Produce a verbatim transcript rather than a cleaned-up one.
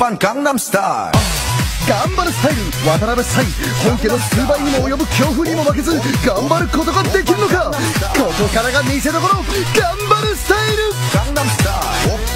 오빤 강남스타일. 頑張るスタイル渡辺スタイル本家の数倍にも及ぶ強風にも負けず頑張ることができるのか。ここからが見せ所頑張るスタイル。 강남스타일.